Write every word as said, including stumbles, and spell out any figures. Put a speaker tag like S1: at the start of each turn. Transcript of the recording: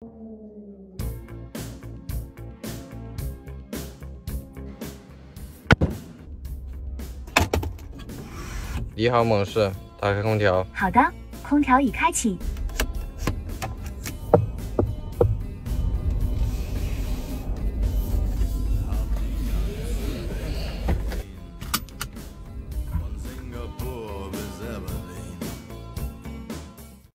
S1: 你好，猛士，打开空调。
S2: 好的，空调已开启。